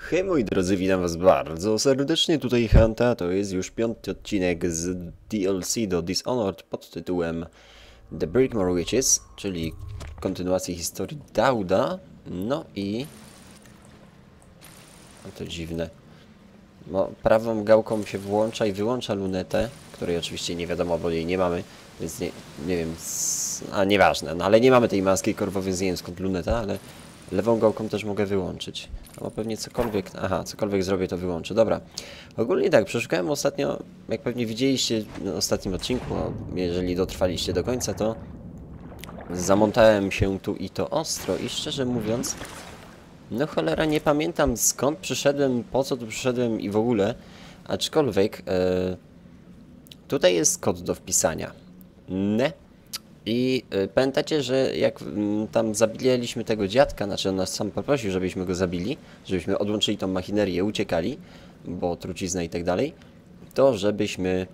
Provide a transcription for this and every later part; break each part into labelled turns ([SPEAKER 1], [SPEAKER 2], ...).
[SPEAKER 1] Hej moi drodzy, witam was bardzo serdecznie, tutaj Hanta, to jest już 5. odcinek z DLC do Dishonored pod tytułem The Brickmore Witches, czyli kontynuacji historii Dauda. No i... No to dziwne. No, prawą gałką się włącza i wyłącza lunetę, której oczywiście nie wiadomo, bo jej nie mamy, więc nie wiem, a nieważne, no ale nie mamy tej maski korwowej, nie wiem skąd luneta, ale lewą gałką też mogę wyłączyć. No pewnie cokolwiek, aha, cokolwiek zrobię to wyłączę, dobra. Ogólnie tak, przeszukałem ostatnio, jak pewnie widzieliście w ostatnim odcinku, jeżeli dotrwaliście do końca, to zamontałem się tu i to ostro i szczerze mówiąc, no cholera, nie pamiętam skąd przyszedłem, po co tu przyszedłem i w ogóle, aczkolwiek tutaj jest kod do wpisania. Ne. I pamiętacie, że jak tam zabiliśmy tego dziadka, znaczy on nas sam poprosił, żebyśmy go zabili, żebyśmy odłączyli tą machinerię, uciekali, bo trucizna i tak dalej, to żebyśmy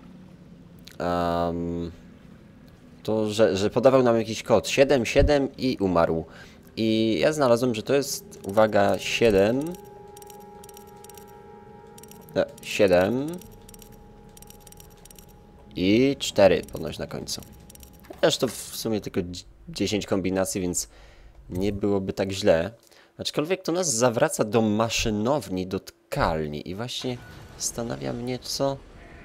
[SPEAKER 1] to, że podawał nam jakiś kod 7 i umarł. I ja znalazłem, że to jest, uwaga, 7 i 4 ponoć na końcu. Też to w sumie tylko 10 kombinacji, więc nie byłoby tak źle. Aczkolwiek to nas zawraca do maszynowni, do tkalni. I właśnie zastanawia mnie, co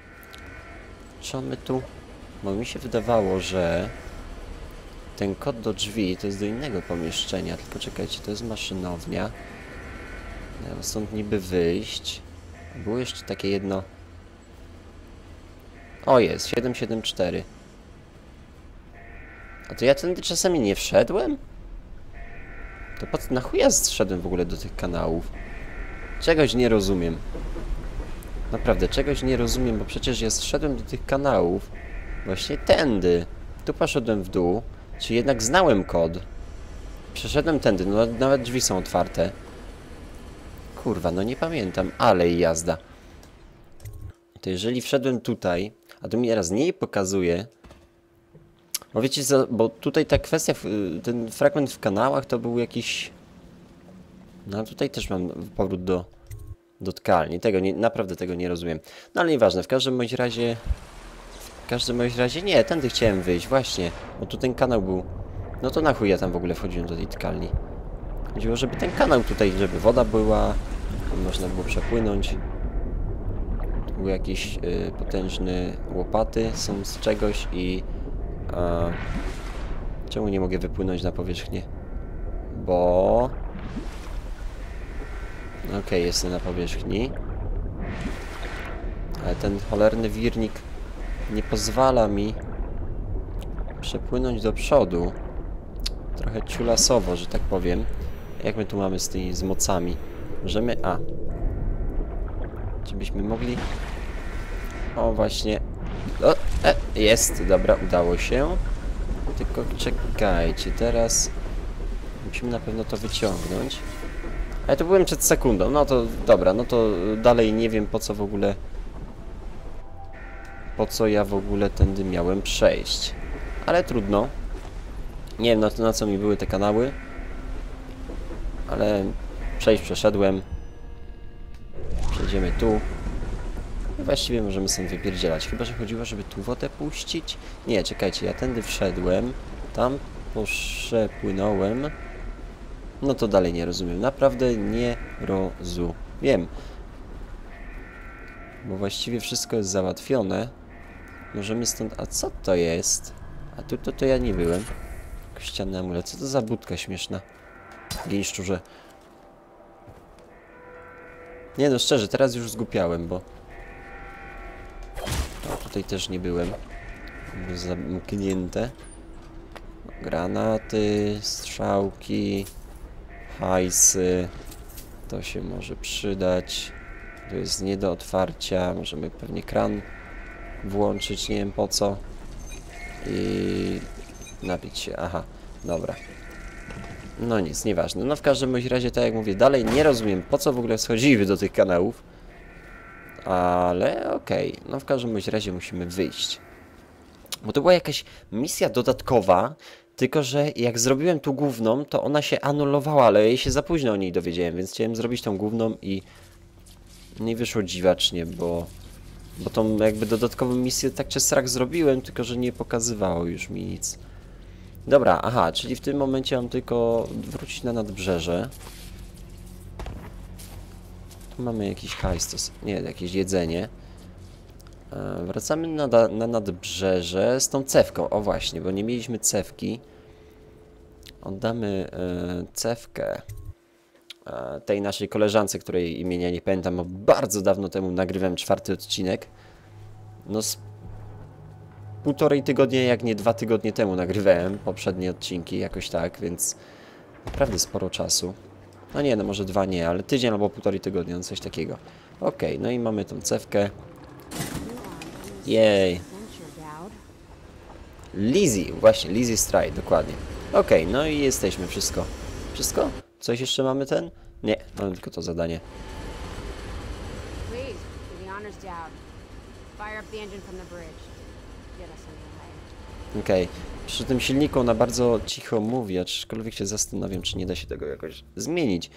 [SPEAKER 1] my tu... Bo mi się wydawało, że ten kod do drzwi to jest do innego pomieszczenia. Tylko czekajcie, to jest maszynownia. Ja mam stąd niby wyjść. Było jeszcze takie jedno... O, jest, 774. A to ja tędy czasami nie wszedłem? To na chuj ja zszedłem w ogóle do tych kanałów? Czegoś nie rozumiem. Naprawdę, czegoś nie rozumiem, bo przecież ja zszedłem do tych kanałów właśnie tędy. Tu poszedłem w dół, czy jednak znałem kod. Przeszedłem tędy, no nawet drzwi są otwarte. Kurwa, no nie pamiętam, ale i jazda. To jeżeli wszedłem tutaj, a tu mi teraz nie pokazuje... Bo wiecie co, bo tutaj ta kwestia, ten fragment w kanałach to był jakiś... No tutaj też mam powrót do tkalni, naprawdę tego nie rozumiem. No ale nieważne, w każdym bądź razie... nie, tędy chciałem wyjść, właśnie. Bo tu ten kanał był... No to na chuj ja tam w ogóle wchodziłem do tej tkalni. Chodziło, żeby ten kanał tutaj, żeby woda była, można było przepłynąć. Tu był jakiś potężny łopaty, są z czegoś i... czemu nie mogę wypłynąć na powierzchnię? Bo... Okej, jestem na powierzchni. Ale ten cholerny wirnik nie pozwala mi przepłynąć do przodu. Trochę ciulasowo, że tak powiem. Jak my tu mamy z mocami? Możemy... Czy byśmy mogli... O, właśnie... O, jest, dobra, udało się. Tylko czekajcie, teraz musimy na pewno to wyciągnąć. Ale to byłem przed sekundą, no to dobra, no to dalej nie wiem po co w ogóle... Po co ja w ogóle tędy miałem przejść. Ale trudno. Nie wiem na co mi były te kanały. Ale przeszedłem. Przejdziemy tu. I właściwie możemy sobie wypierdzielać. Chyba że chodziło, żeby tu wodę puścić. Nie, czekajcie, ja tędy wszedłem. Tam przepłynąłem. No to dalej nie rozumiem. Naprawdę nie rozumiem. Bo właściwie wszystko jest załatwione. Możemy stąd... A co to jest? A tu to ja nie byłem. Kościanny amulet. Co to za budka śmieszna? Gień szczurze. Nie no, szczerze, teraz już zgłupiałem, bo... O, tutaj też nie byłem. Zamknięte. Granaty, strzałki, hajsy. To się może przydać. To jest nie do otwarcia. Możemy pewnie kran włączyć, nie wiem po co. I napić się. Aha, dobra. No nic, nieważne. No w każdym bądź razie, tak jak mówię, dalej nie rozumiem po co w ogóle schodzimy do tych kanałów. Ale okej. No w każdym bądź razie musimy wyjść. Bo to była jakaś misja dodatkowa, Tylko że jak zrobiłem tu główną, to ona się anulowała, ale jej się za późno o niej dowiedziałem, więc chciałem zrobić tą główną i nie wyszło dziwacznie, bo tą jakby dodatkową misję tak czy srak zrobiłem, tylko że nie pokazywało już mi nic. Dobra, aha, czyli w tym momencie mam tylko wrócić na nadbrzeże. Tu mamy jakiś hajs, nie, jakieś jedzenie. Wracamy na nadbrzeże z tą cewką. O właśnie, bo nie mieliśmy cewki. Oddamy cewkę tej naszej koleżance, której imienia nie pamiętam, bo bardzo dawno temu nagrywałem 4. odcinek. No z 1,5 tygodnia, jak nie 2 tygodnie temu nagrywałem poprzednie odcinki, jakoś tak, więc naprawdę sporo czasu. No nie, no może 2 nie, ale tydzień albo 1,5 tygodnia, no coś takiego. Okej, no i mamy tą cewkę. Jej. Lizzie, właśnie, Lizzie Stride, dokładnie. Okej, no i jesteśmy, wszystko. Wszystko? Coś jeszcze mamy ten? Nie, mamy tylko to zadanie. Okej, przy tym silniku ona bardzo cicho mówi, aczkolwiek się zastanawiam, czy nie da się tego jakoś zmienić.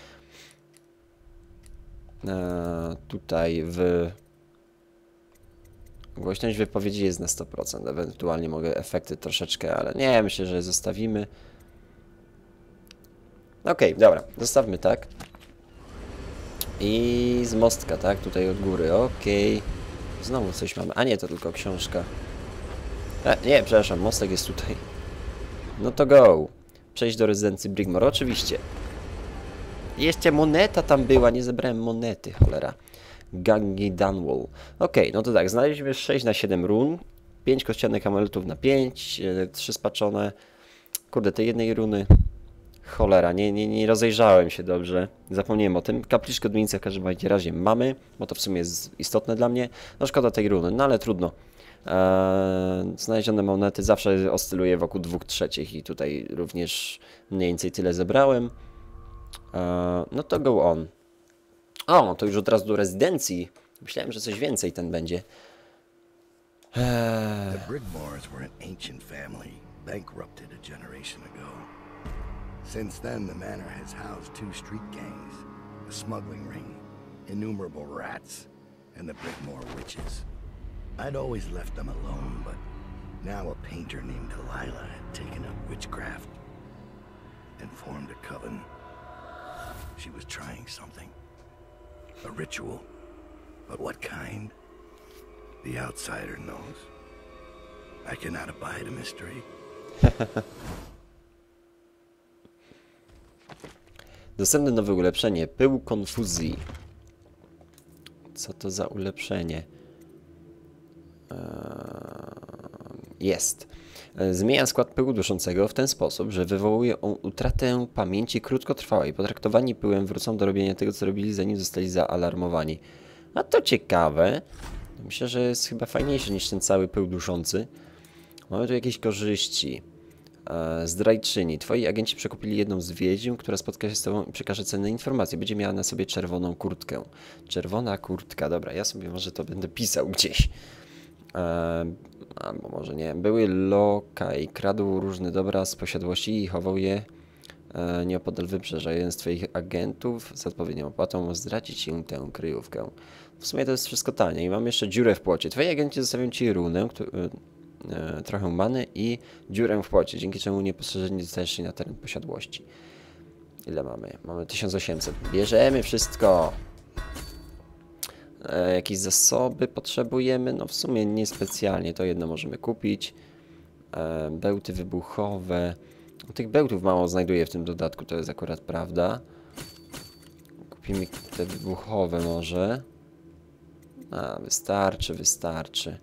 [SPEAKER 1] Tutaj głośność wypowiedzi jest na 100%, ewentualnie mogę efekty troszeczkę, ale nie, myślę, że zostawimy. Okej, dobra, zostawmy tak. I z mostka, tak, tutaj od góry, okej. Znowu coś mamy, a nie, to tylko książka. Nie, przepraszam, mostek jest tutaj. No to go. Przejść do rezydencji Brigmore, oczywiście. Jeszcze moneta tam była, nie zebrałem monety, cholera. Gangi Dunwall. Okej, no to tak, znaleźliśmy 6 na 7 run, 5 kościanych amuletów na 5, 3 spaczone. Kurde, tej jednej runy. Cholera, nie rozejrzałem się dobrze. Zapomniałem o tym. Kapliczkę odmiennicę w każdym razie mamy, bo to w sumie jest istotne dla mnie. No szkoda tej runy, no ale trudno. Znalezione monety zawsze oscyluje wokół 2/3 i tutaj również mniej więcej tyle zebrałem. No to go on. O, to już od razu do rezydencji. Myślałem, że coś więcej ten będzie.
[SPEAKER 2] The Brigmores were an ancient family, bankrupted a generation ago. Since then, the manor has housed 2 street gangs, a smuggling ring, innumerable rats, and the Brigmore witches. I'd always left them alone, but now a painter named Delilah had taken up witchcraft and formed a coven. She was trying something. A ritual. But what kind? The outsider knows. I cannot abide a mystery.
[SPEAKER 1] Dostępne nowe ulepszenie. Pył konfuzji. Co to za ulepszenie? Jest. Zmienia skład pyłu duszącego w ten sposób, że wywołuje on utratę pamięci krótkotrwałej. Potraktowani pyłem wrócą do robienia tego, co robili, zanim zostali zaalarmowani. A to ciekawe. Myślę, że jest chyba fajniejszy niż ten cały pył duszący. Mamy tu jakieś korzyści. Zdrajczyni. Twoi agenci przekupili jedną z wiedźm, która spotka się z tobą i przekaże cenne informacje. Będzie miała na sobie czerwoną kurtkę. Czerwona kurtka. Dobra, ja sobie może to będę pisał gdzieś. Albo może nie. Były lokaj. Kradł różne dobra z posiadłości i chował je nieopodal wybrzeża. Jeden z twoich agentów z odpowiednią opłatą ma zdradzić ci tę kryjówkę. W sumie to jest wszystko tanie. I mam jeszcze dziurę w płocie. Twoi agenci zostawią ci runę, trochę many i dziurę w płocie, dzięki czemu niepostrzeżenie dostajesz się na teren posiadłości. Ile mamy? Mamy 1800. Bierzemy wszystko. Jakieś zasoby potrzebujemy? No w sumie niespecjalnie. To jedno możemy kupić. Bełty wybuchowe. Tych bełtów mało znajduję w tym dodatku, to jest akurat prawda. Kupimy te wybuchowe może. Wystarczy.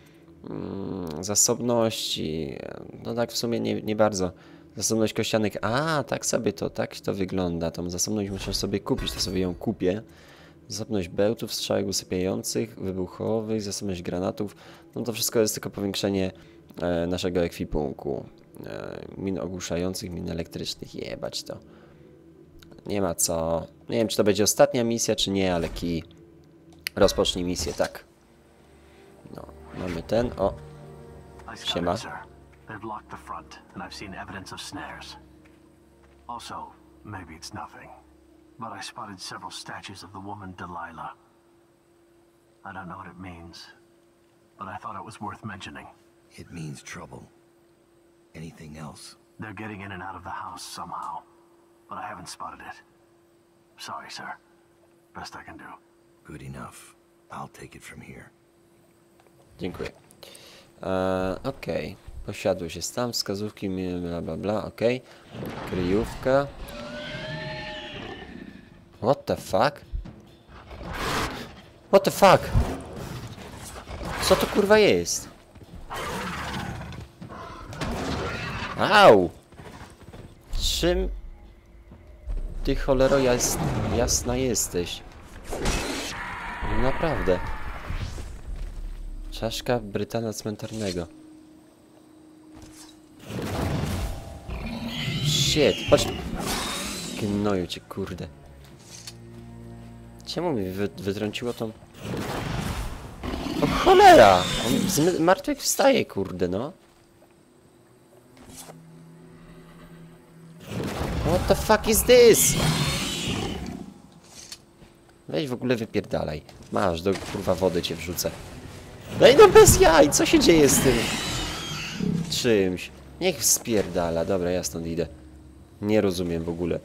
[SPEAKER 1] Zasobności. No tak w sumie nie bardzo. Zasobność kościanych. Tak to wygląda. Tą zasobność muszę sobie kupić, to sobie ją kupię. Zasobność bełtów, strzałek usypiających, wybuchowych, zasobność granatów. No to wszystko jest tylko powiększenie naszego ekwipunku. Min ogłuszających, min elektrycznych. Jebać to. Nie ma co. Nie wiem, czy to będzie ostatnia misja, czy nie, ale kij. Rozpocznij misję, tak. No, mamy ten. O. Siema.
[SPEAKER 3] They've locked the front, and I've seen evidence of snares. Also, maybe it's nothing, but I spotted several statues of the woman Delilah. I don't know what it means, but I thought it was worth mentioning.
[SPEAKER 2] It means trouble. Anything else?
[SPEAKER 3] They're getting in and out of the house somehow, but I haven't spotted it. Sorry, sir. Best I can do.
[SPEAKER 2] Good enough. I'll take it from here.
[SPEAKER 1] Dziękuję. Okej. Posiadłość jest tam, wskazówki, bla bla bla, okej. Kryjówka. What the fuck? What the fuck? Co to kurwa jest? Au! Czym ty cholero jasna jesteś? Naprawdę. Czaszka Brytana cmentarnego. Shit, patrz. Gnoju cię, kurde. Czemu mi wytrąciło tą... O cholera! On z martwych wstaje, kurde, no. What the fuck is this? Weź w ogóle wypierdalaj. Masz, do kurwa wody cię wrzucę. Daj no bez jaj, co się dzieje z tym czymś? Niech spierdala. Dobra, ja stąd idę. Nie rozumiem w ogóle.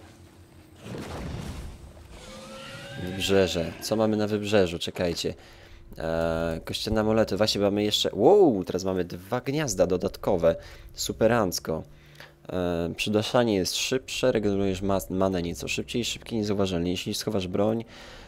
[SPEAKER 1] Wybrzeże. Co mamy na wybrzeżu? Czekajcie. Kościelne amulety. Właśnie mamy jeszcze... Wow, teraz mamy 2 gniazda dodatkowe. Superancko. Przydaszanie jest szybsze, regenerujesz manę nieco szybciej, szybkie, niezauważalnie. Jeśli schowasz broń,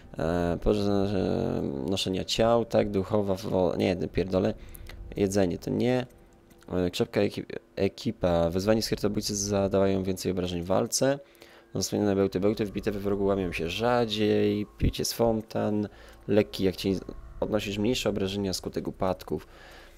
[SPEAKER 1] noszenia ciał, tak, duchowa, nie, pierdolę, jedzenie to nie. Krzepka ekipa, wezwanie skrytobójcy zadawają więcej obrażeń w walce. Wspomniane bełty wbite we wrogu łamią się rzadziej, picie z fontan, lekki jak cień, odnosisz mniejsze obrażenia skutek upadków.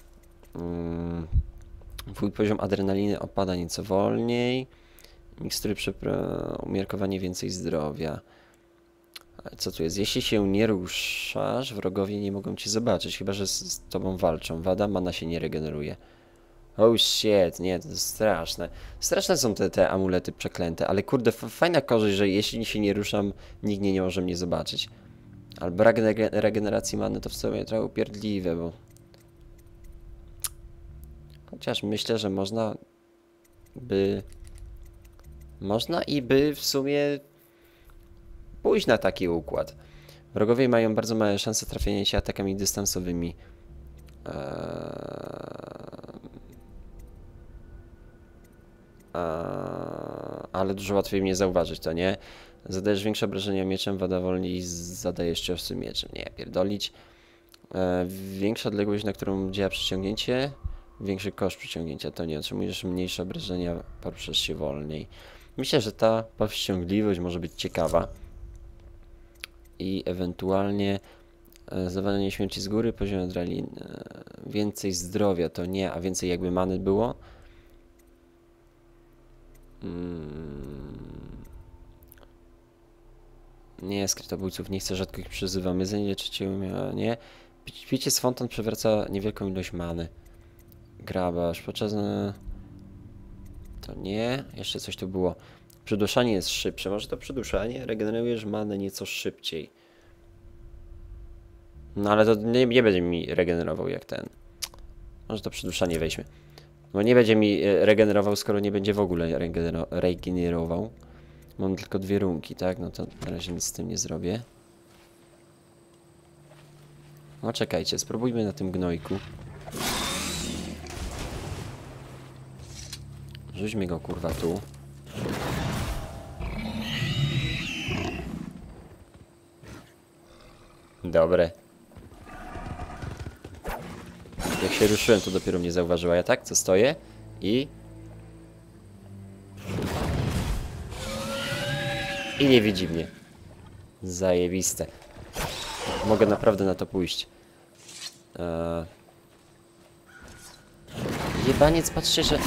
[SPEAKER 1] Twój poziom adrenaliny opada nieco wolniej. Mikstury umiarkowanie więcej zdrowia. Co tu jest? Jeśli się nie ruszasz, wrogowie nie mogą cię zobaczyć, chyba że z tobą walczą. Wada, mana się nie regeneruje. Oh shit, nie, to jest straszne. Straszne są te amulety przeklęte, ale kurde, fajna korzyść, że jeśli się nie ruszam, nikt nie może mnie zobaczyć. Ale brak regeneracji many to w sumie trochę upierdliwe, bo... Chociaż myślę, że można by w sumie pójść na taki układ. Wrogowie mają bardzo małe szanse trafienia się atakami dystansowymi. Ale dużo łatwiej mnie zauważyć, to nie? Zadajesz większe obrażenia mieczem, wada wolniej zadajesz ciosy mieczem. Nie, pierdolić. Większa odległość, na którą działa przyciągnięcie, większy koszt przyciągnięcia, to nie. Otrzymujesz mniejsze obrażenia, poruszasz się wolniej. Myślę, że ta powściągliwość może być ciekawa. I ewentualnie zawalenie śmierci z góry, poziom adrenaliny, więcej zdrowia, to nie, a więcej jakby many było. Nie, skrytobójców nie chcę, rzadko ich przyzywam. Jedzenie leczycie umiała, nie. Picie z fontan przewraca niewielką ilość many. Grabarz, podczas... To nie, jeszcze coś tu było. Przyduszanie jest szybsze, może to przyduszanie? Regenerujesz manę nieco szybciej. No ale to nie będzie mi regenerował jak ten. Może to przyduszanie weźmie. Bo nie będzie mi regenerował, skoro nie będzie w ogóle regenerował. Mam tylko 2 runki, tak? No to na razie nic z tym nie zrobię. No czekajcie, spróbujmy na tym gnojku. Rzućmy go kurwa tu. Dobre. Jak się ruszyłem, to dopiero mnie zauważyła. Ja tak, co stoję i nie widzi mnie. Zajebiste. Mogę naprawdę na to pójść. Jebaniec, patrzcie, że...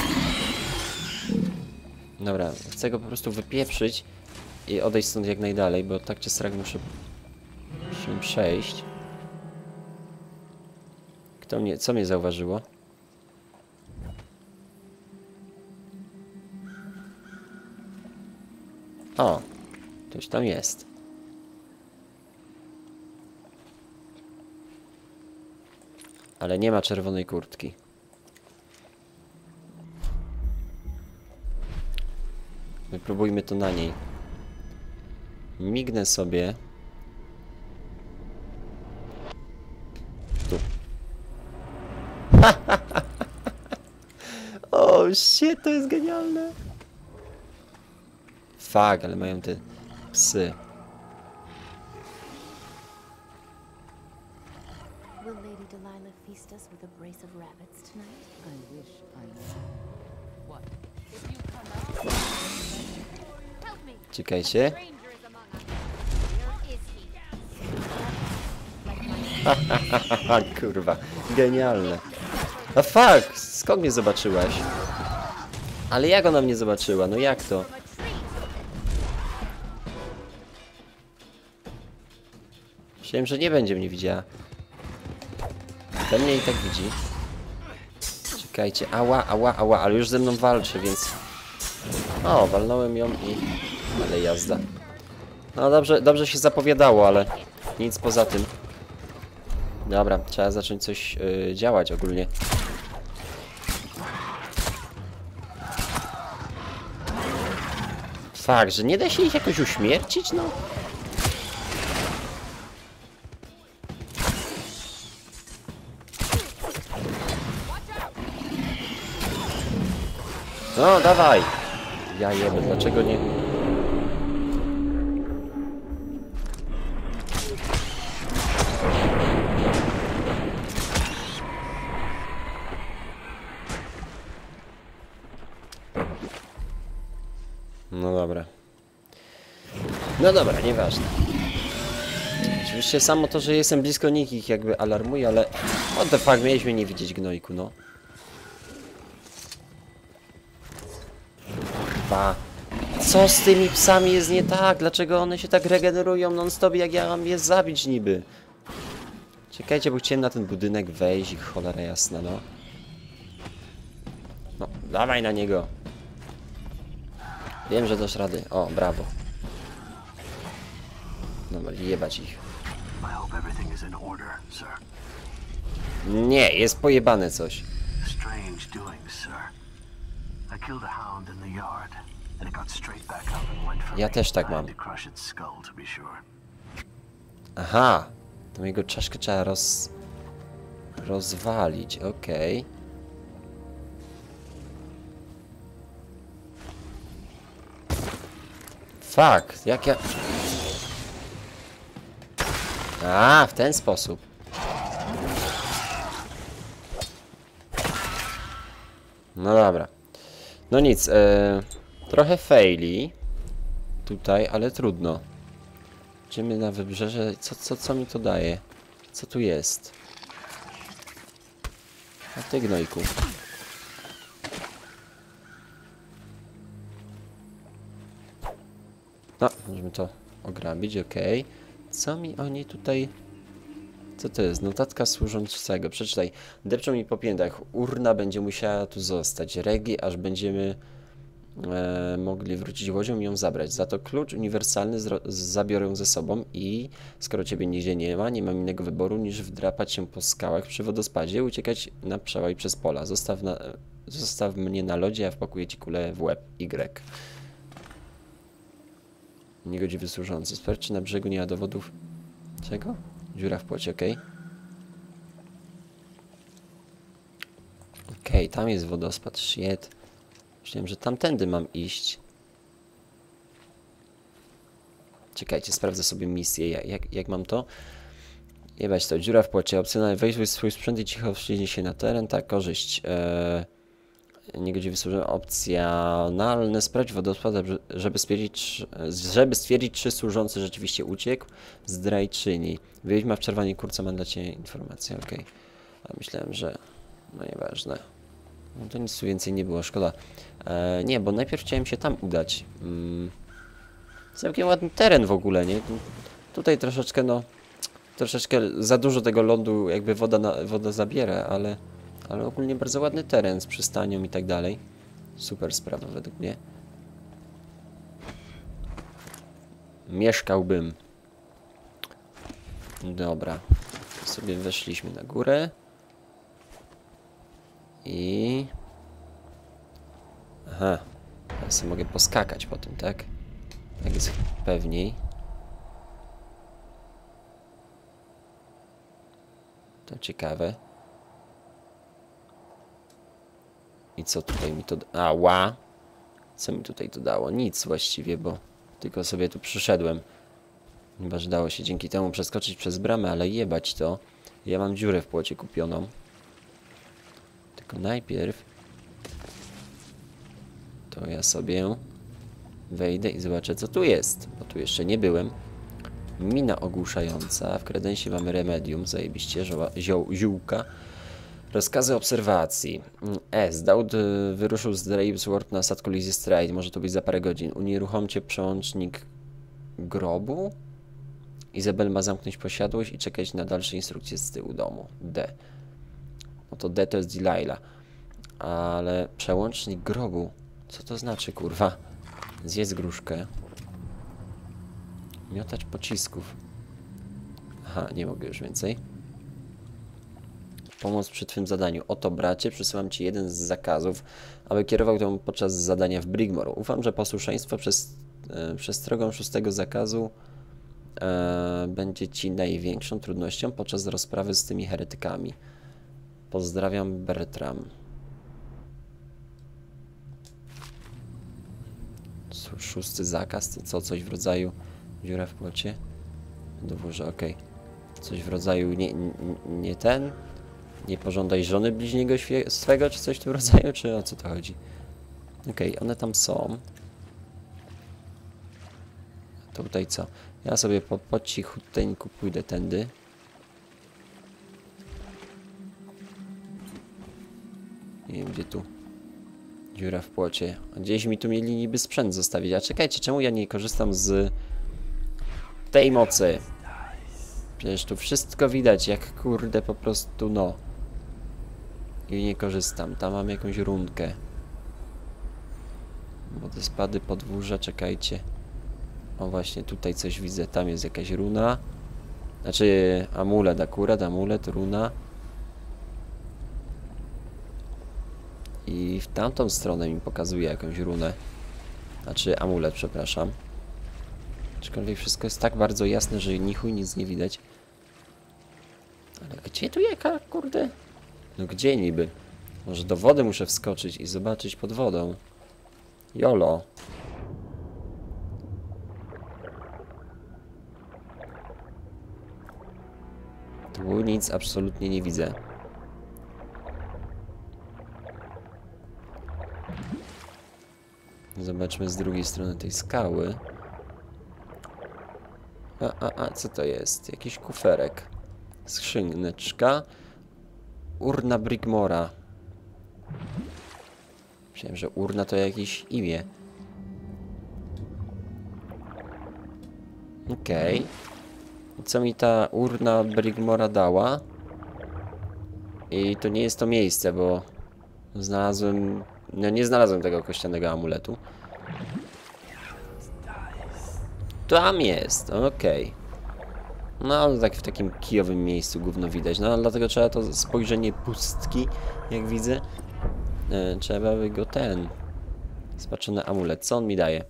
[SPEAKER 1] Dobra, chcę go po prostu wypieprzyć i odejść stąd jak najdalej, bo tak czy srak muszę się przejść. Co mnie zauważyło? O, ktoś tam jest. Ale nie ma czerwonej kurtki. Wypróbujmy to na niej. Mignę sobie. Tu. O, shit, to jest genialne. Fuck, ale mają te psy.
[SPEAKER 4] Will Lady Delilah feast us with a brace of rabbits tonight? I wish I knew. What? If you come out, help me.
[SPEAKER 1] Czekajcie.
[SPEAKER 4] Stranger is among us. Where is he?
[SPEAKER 1] Haha, kurwa. Genialne. A fuck! Skąd mnie zobaczyłaś? Ale jak ona mnie zobaczyła? No jak to? Myślałem, że nie będzie mnie widziała. Ten mnie i tak widzi. Czekajcie. Ała, ała, ała. Ale już ze mną walczy, więc... O, walnąłem ją i... Ale jazda. No dobrze się zapowiadało, ale... Nic poza tym. Dobra, trzeba zacząć coś działać ogólnie. Fakt, że nie da się ich jakoś uśmiercić, no? No, dawaj! Ja jebę, dlaczego nie... No dobra. No dobra, nieważne. Oczywiście samo to, że jestem blisko nich, ich jakby alarmuje, ale... What the fuck, mieliśmy nie widzieć gnojku, no. Kurwa. Co z tymi psami jest nie tak? Dlaczego one się tak regenerują non-stop, jak ja mam je zabić niby? Czekajcie, bo chciałem na ten budynek wejść i cholera jasna, no. No, dawaj na niego. Wiem, że dasz rady. O, brawo. Dobra, jebać ich.
[SPEAKER 3] I hope everything is in order, sir.
[SPEAKER 1] Nie, jest pojebane coś.
[SPEAKER 3] Strange doings, sir. I killed a hound in the yard, and it got straight back up and went for
[SPEAKER 1] Ja
[SPEAKER 3] me.
[SPEAKER 1] też tak
[SPEAKER 3] I had
[SPEAKER 1] mam.
[SPEAKER 3] to crush its skull, to be sure.
[SPEAKER 1] Aha. To jego czaszkę trzeba rozwalić, okej. Fuck, jak ja... A, w ten sposób. No dobra. No nic, trochę faili tutaj, ale trudno. Idziemy na wybrzeże. Co mi to daje? Co tu jest? A ty gnojku. No, możemy to ograbić, okej. Co mi oni tutaj... Co to jest? Notatka służącego. Przeczytaj. Depczą mi po piętach. Urna będzie musiała tu zostać. Regi, aż będziemy mogli wrócić łodzią i ją zabrać. Za to klucz uniwersalny zabiorę ze sobą i skoro ciebie nigdzie nie ma, nie mam innego wyboru niż wdrapać się po skałach przy wodospadzie i uciekać na przełaj przez pola. Zostaw mnie na lodzie, a wpakuję ci kulę w łeb. Y. Niegodziwy służący. Sprawdź, czy na brzegu nie ma dowodów. Czego? Dziura w płocie, okej. Okej, tam jest wodospad, shit. Myślałem, że tamtędy mam iść. Czekajcie, sprawdzę sobie misję, jak mam to. Jebać to, dziura w płocie, opcjonalnie wejść w swój sprzęt i cicho wślizgnij się na teren, tak, korzyść. Niegodziwy służący, opcjonalne, sprawdź wodospad, żeby stwierdzić, czy służący rzeczywiście uciekł. Zdrajczyni. Wiedźma w czerwonej kurce, mam dla ciebie informację, okej. A myślałem, że... No nieważne. No to nic tu więcej nie było, szkoda. Nie, bo najpierw chciałem się tam udać. Całkiem ładny teren w ogóle, nie? Tutaj troszeczkę, no... Troszeczkę za dużo tego lądu jakby woda zabiera, ale ogólnie bardzo ładny teren z przystanią i tak dalej. Super sprawa według mnie. mieszkałbym. Dobra. Sobie weszliśmy na górę. I... Aha. Ja sobie mogę poskakać po tym, tak? Tak jest pewniej. To ciekawe. I co tutaj mi to... Ała! Co mi tutaj to dało? Nic właściwie, bo tylko sobie tu przyszedłem. Chyba, że dało się dzięki temu przeskoczyć przez bramę, ale jebać to. Ja mam dziurę w płocie kupioną. Tylko najpierw... To ja sobie wejdę i zobaczę, co tu jest. Bo tu jeszcze nie byłem. Mina ogłuszająca. W kredensie mamy remedium. Zajebiście. Ziółka. Rozkazy obserwacji. S. Daud wyruszył z Dravesworth na statku Lizzie Stride. Może to być za parę godzin. Unieruchomcie przełącznik grobu. Izabel ma zamknąć posiadłość i czekać na dalsze instrukcje z tyłu domu. D. No to D to jest Delilah. Ale przełącznik grobu. Co to znaczy, kurwa? Zjedz gruszkę. Miotacz pocisków. Aha, nie mogę już więcej. Pomoc przy twym zadaniu. Oto, bracie, przysyłam ci jeden z zakazów, aby kierował tą podczas zadania w Brigmore. Ufam, że posłuszeństwo przestrogą 6 zakazu będzie ci największą trudnością podczas rozprawy z tymi heretykami. Pozdrawiam, Bertram. Szósty zakaz, to co? Coś w rodzaju dziura w płocie? Dowórzę, okej. Coś w rodzaju nie ten? Nie pożądaj żony bliźniego swego, czy coś w tym rodzaju, czy o co to chodzi? Okej, one tam są. To tutaj co? Ja sobie po cichuteńku pójdę tędy. Nie wiem, gdzie tu. Dziura w płocie. Gdzieś mi tu mieli niby sprzęt zostawić. A czekajcie, czemu ja nie korzystam z tej mocy? Przecież tu wszystko widać, jak kurde po prostu no. I nie korzystam. Tam mam jakąś runkę. Wodоспady, podwórza, czekajcie. O właśnie, tutaj coś widzę. Tam jest jakaś runa. Znaczy amulet akurat, amulet, runa. I w tamtą stronę mi pokazuje jakąś runę. Znaczy amulet, przepraszam. Aczkolwiek wszystko jest tak bardzo jasne, że ni chuj nic nie widać. Ale gdzie tu jaka, kurde? No gdzie niby? Może do wody muszę wskoczyć i zobaczyć pod wodą. Jolo. Tu nic absolutnie nie widzę. Zobaczmy z drugiej strony tej skały. Co to jest? Jakiś kuferek. Skrzyneczka. Urna Brigmora. Myślałem, że urna to jakieś imię. Okej. Co mi ta urna Brigmora dała? I to nie jest to miejsce, bo znalazłem... No nie znalazłem tego kościanego amuletu. Tam jest, okej. No, tak w takim kijowym miejscu gówno widać. No, dlatego trzeba to spojrzenie pustki, jak widzę. Trzeba by go spatrzony amulet. Co on mi daje?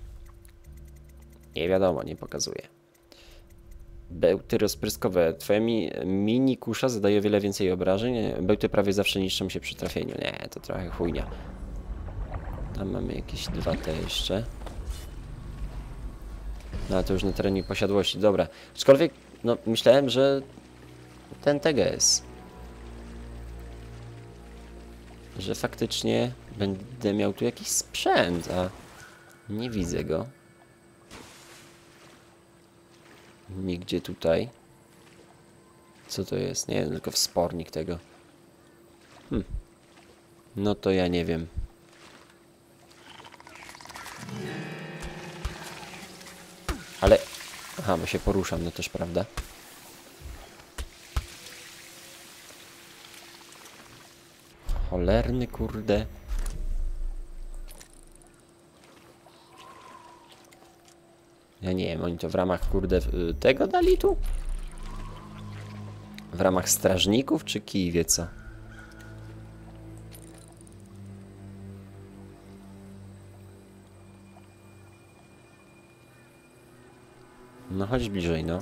[SPEAKER 1] Nie wiadomo, nie pokazuje. Bełty rozpryskowe. Twoja mini kusza zadaje o wiele więcej obrażeń. Bełty prawie zawsze niszczą się przy trafieniu. Nie, to trochę chujnia. Tam mamy jakieś dwa te jeszcze. No ale to już na terenie posiadłości. Dobra. Aczkolwiek, no myślałem, że ten TGS. Że faktycznie będę miał tu jakiś sprzęt, a nie widzę go. Nigdzie tutaj. Co to jest? Nie wiem, tylko wspornik tego. No to ja nie wiem. Ale... Aha, bo się poruszam, no też prawda. Cholerny, kurde. Ja nie wiem, oni to w ramach, kurde, tego dali tu? W ramach strażników, czy kij wie co? No chodź bliżej, no.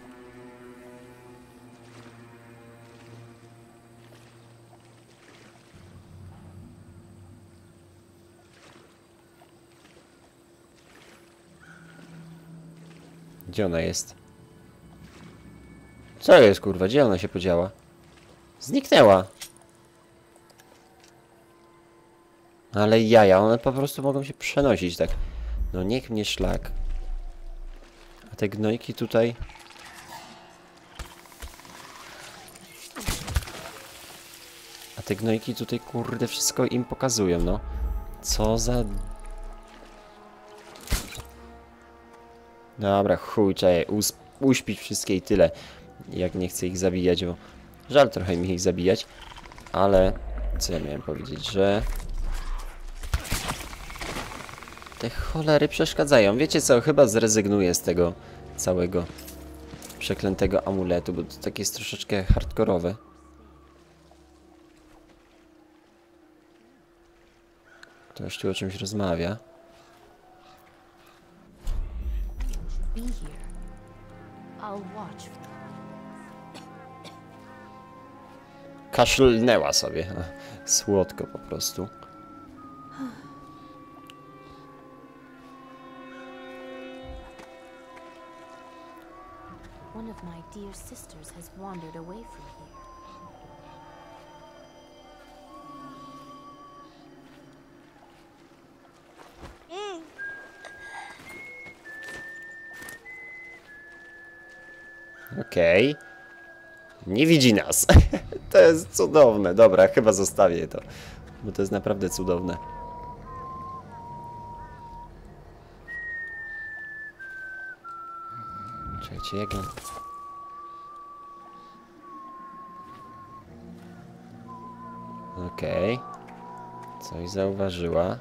[SPEAKER 1] Gdzie ona jest? Co jest, kurwa? Gdzie ona się podziała? Zniknęła. Ale jaja, one po prostu mogą się przenosić tak. No niech mnie szlak. A te gnojki tutaj... A te gnojki tutaj, kurde, wszystko im pokazują, no. Co za... Dobra, chuj, trzeba je uśpić wszystkie i tyle. Jak nie chcę ich zabijać, bo... Żal trochę mi ich zabijać. Ale... Co ja miałem powiedzieć, że... Te cholery przeszkadzają. Wiecie co, chyba zrezygnuję z tego całego przeklętego amuletu, bo to takie jest troszeczkę hardkorowe. Ktoś tu o czymś rozmawia.
[SPEAKER 4] Be here. I'll watch.
[SPEAKER 1] Kaszlnęła sobie. Słodko po prostu.
[SPEAKER 4] One of my dear sisters has wandered away from here.
[SPEAKER 1] Okej. Nie widzi nas. To jest cudowne. Dobra, chyba zostawię to. Bo to jest naprawdę cudowne. Czekajcie, jak on... Okej. Coś zauważyła.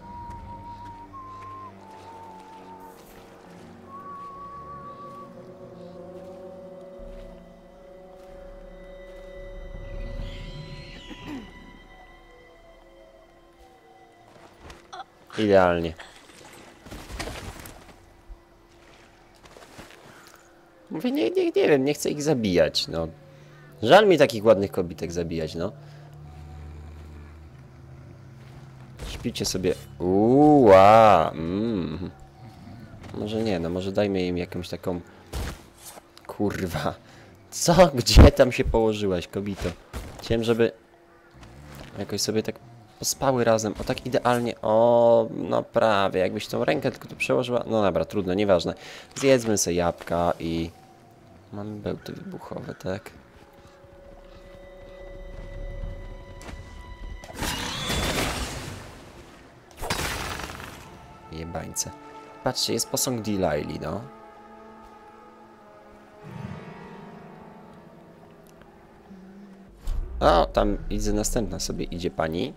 [SPEAKER 1] Idealnie. Mówię, nie wiem, nie chcę ich zabijać, no. Żal mi takich ładnych kobitek zabijać, no. Śpicie sobie. Uła. Może nie, no może dajmy im jakąś taką... Kurwa. Co? Gdzie tam się położyłaś, kobito? Chciałem, żeby... Jakoś sobie tak pospały razem. O, tak idealnie. O, no prawie. Jakbyś tą rękę tylko tu przełożyła. No dobra, trudno, nieważne. Zjedzmy sobie jabłka i... Mamy bełty wybuchowe, tak? Jebańce. Patrzcie, jest posąg Delilah, no. O, tam widzę następna sobie idzie pani.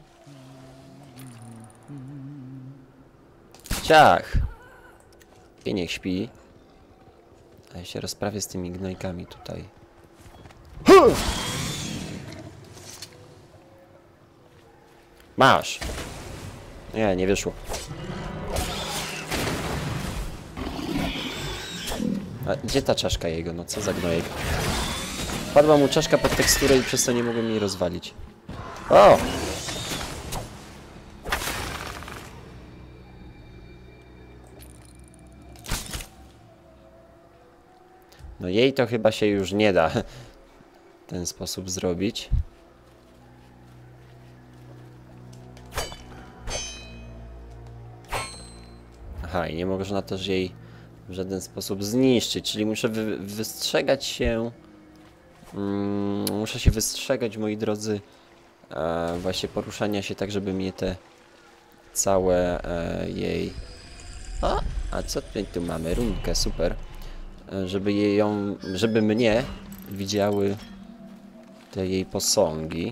[SPEAKER 1] Ciach! I niech śpi. A ja się rozprawię z tymi gnojkami tutaj. Masz! Nie, nie wyszło. A gdzie ta czaszka jego? No co za gnojek? Padła mu czaszka pod teksturę i przez to nie mogłem jej rozwalić. O! No jej to chyba się już nie da w ten sposób zrobić. Aha, i nie można też jej w żaden sposób zniszczyć, czyli muszę wystrzegać się... muszę się wystrzegać, moi drodzy, właśnie poruszania się tak, żeby mnie te całe jej... O, a co tu mamy? Runkę, super. Żeby mnie widziały te jej posągi.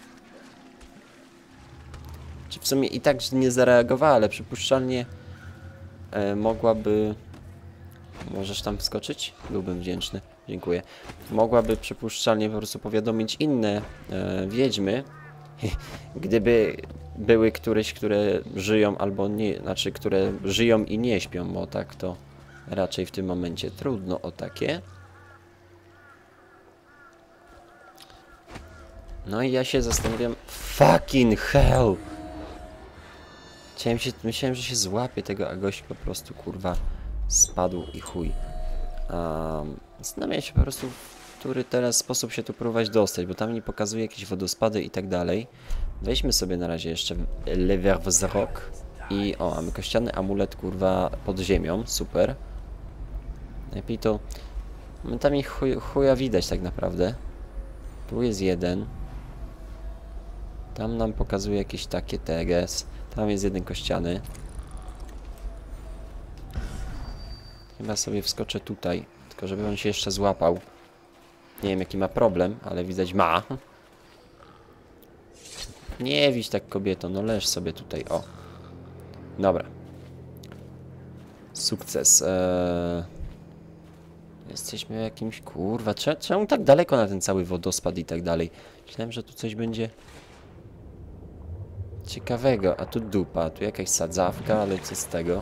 [SPEAKER 1] Czy w sumie i tak nie zareagowała, ale przypuszczalnie mogłaby Możesz tam wskoczyć? Byłbym wdzięczny. Dziękuję. Mogłaby przypuszczalnie po prostu powiadomić inne wiedźmy, gdyby były któreś, które żyją albo nie, znaczy, które żyją i nie śpią, bo tak to raczej w tym momencie trudno o takie. No i ja się zastanawiam... Fucking hell! Myślałem, że się złapie tego, a gość po prostu, kurwa, spadł i chuj. Zastanawiam się po prostu, w który teraz sposób się tu próbować dostać, bo tam mi pokazuje jakieś wodospady i tak dalej. Weźmy sobie na razie jeszcze lever wzrok i o, mamy kościany amulet, kurwa, pod ziemią, super. Lepiej to... Momentami chuja widać tak naprawdę. Tu jest jeden. Tam nam pokazuje jakieś takie teges. Tam jest jeden kościany. Chyba sobie wskoczę tutaj, tylko żeby on się jeszcze złapał. Nie wiem jaki ma problem, ale widać ma. Nie widź tak kobieto, no leż sobie tutaj, o. Dobra. Sukces. Jesteśmy jakimś, kurwa, czemu tak daleko na ten cały wodospad i tak dalej? Myślałem, że tu coś będzie ciekawego, a tu dupa, tu jakaś sadzawka, ale co z tego?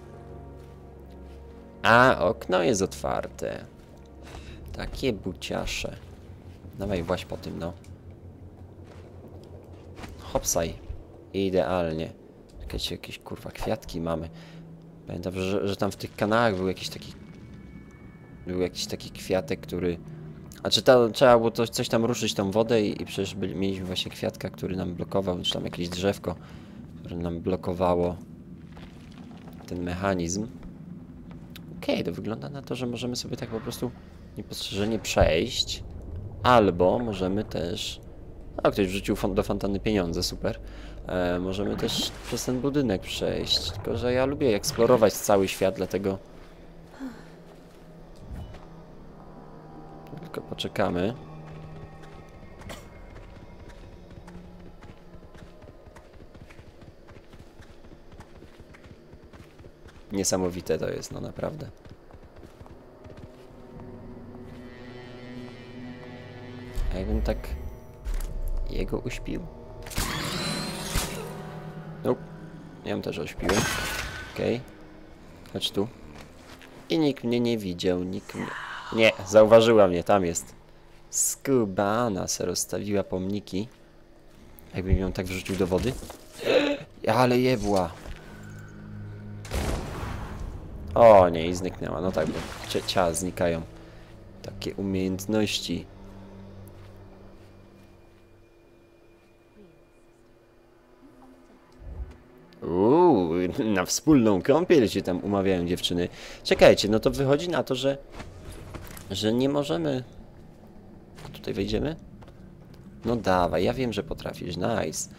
[SPEAKER 1] A, okno jest otwarte. Takie buciasze. Dawaj, właź po tym, no. Hopsaj. Idealnie. Jakieś kurwa kwiatki mamy. Pamiętam, że tam w tych kanałach był jakiś taki kwiatek, który... A czy trzeba było coś tam ruszyć tą wodę i przecież mieliśmy właśnie kwiatka, który nam blokował, czy tam jakieś drzewko, które nam blokowało ten mechanizm. Okej, to wygląda na to, że możemy sobie tak po prostu niepostrzeżenie przejść. Albo możemy też... A, ktoś wrzucił do fontanny pieniądze, super. Możemy też przez ten budynek przejść. Tylko że ja lubię eksplorować cały świat, dlatego... Tylko poczekamy. Niesamowite to jest, no naprawdę. A jakbym tak jego uśpił? Nope. Ja ją też uśpiłem. Okej. Chodź tu. I nikt mnie nie widział, nikt mnie... Nie, zauważyła mnie, tam jest. Skubana se rozstawiła pomniki. Jakbym ją tak wrzucił do wody. Ale jebła. O nie, i zniknęła. No tak, bo ciała znikają. Takie umiejętności. Na wspólną kąpiel się tam umawiają dziewczyny. Czekajcie, no to wychodzi na to, że nie możemy... Tutaj wejdziemy? No dawaj, ja wiem, że potrafisz. Nice.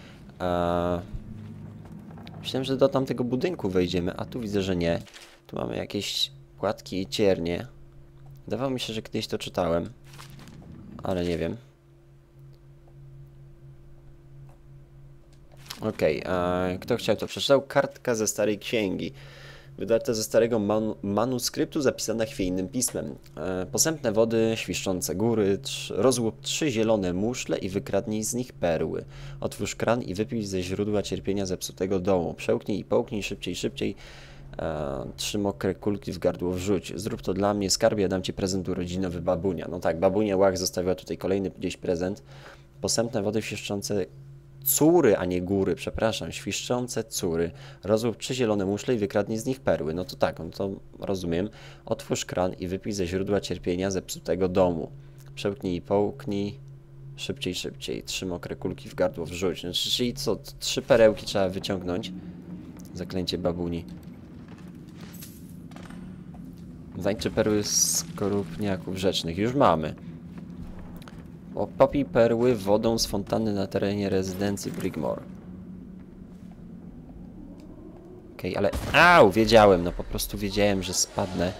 [SPEAKER 1] Myślałem, że do tamtego budynku wejdziemy, a tu widzę, że nie. Tu mamy jakieś płatki i ciernie. Wydawało mi się, że kiedyś to czytałem. Ale nie wiem. Okej, kto chciał to przeczytał? Kartka ze starej księgi. Wydarte ze starego manuskryptu, zapisana chwiejnym pismem. Posępne wody, świszczące góry, rozłup 3 zielone muszle i wykradnij z nich perły. Otwórz kran i wypij ze źródła cierpienia zepsutego domu. Przełknij i połknij szybciej, szybciej. 3 mokre kulki w gardło wrzuć. Zrób to dla mnie, skarbie, dam ci prezent urodzinowy babunia. No tak, babunia Łach zostawiła tutaj kolejny gdzieś prezent. Posępne wody, świszczące córy, a nie góry, przepraszam, świszczące córy. Rozłup 3 zielone muszle i wykradnij z nich perły. No to tak, no to rozumiem. Otwórz kran i wypij ze źródła cierpienia zepsutego domu. Przełknij i połknij. Szybciej, szybciej. 3 mokre kulki w gardło wrzuć. No, czyli co, 3 perełki trzeba wyciągnąć. Zaklęcie babuni. Znajdźcie perły skorupniaków rzecznych. Już mamy. Popij perły wodą z fontanny na terenie rezydencji Brigmore. Okej, ale... Au! Wiedziałem, no po prostu wiedziałem, że spadnę.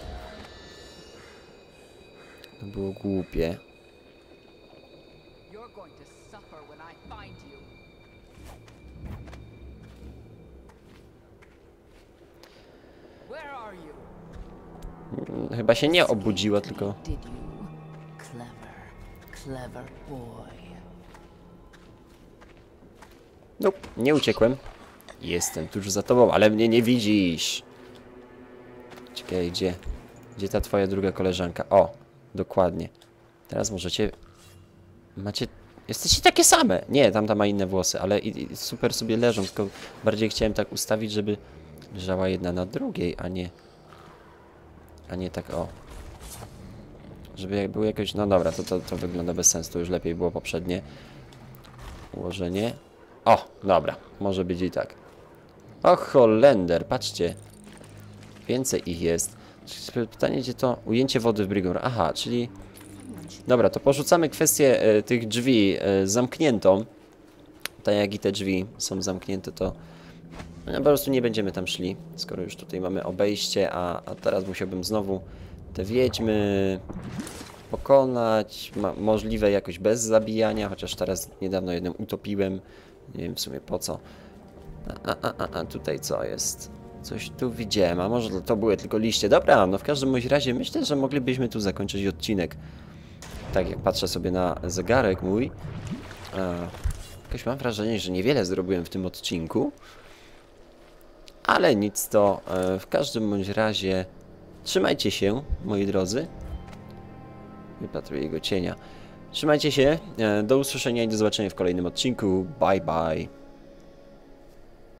[SPEAKER 1] To było głupie. Chyba się nie obudziła, tylko...
[SPEAKER 4] Did you? Clever boy.
[SPEAKER 1] Nope, nie uciekłem. Jestem tuż za tobą, ale mnie nie widzisz. Czekaj, gdzie ta twoja druga koleżanka? O, dokładnie. Teraz możecie... Jesteście takie same. Nie, tamta ma inne włosy, ale i super sobie leżą, tylko bardziej chciałem tak ustawić, żeby leżała jedna na drugiej, a nie tak o. Żeby było jakoś... No dobra, to wygląda bez sensu, to już lepiej było poprzednie ułożenie. O, dobra, może być i tak. O, Holender, patrzcie. Więcej ich jest. Pytanie, gdzie to... Ujęcie wody w Brigor. Aha, czyli... Dobra, to porzucamy kwestię tych drzwi zamkniętą. Tak jak i te drzwi są zamknięte, to no, po prostu nie będziemy tam szli, skoro już tutaj mamy obejście, a teraz musiałbym znowu te wiedźmy pokonać, możliwe jakoś bez zabijania, chociaż teraz niedawno jedną utopiłem, nie wiem w sumie po co. A tutaj co jest? Coś tu widziałem, a może to były tylko liście. Dobra, no w każdym bądź razie myślę, że moglibyśmy tu zakończyć odcinek. Tak jak patrzę sobie na zegarek mój, jakoś mam wrażenie, że niewiele zrobiłem w tym odcinku. Ale nic to, w każdym bądź razie trzymajcie się, moi drodzy. Wypatruję jego cienia. Trzymajcie się, do usłyszenia i do zobaczenia w kolejnym odcinku. Bye bye.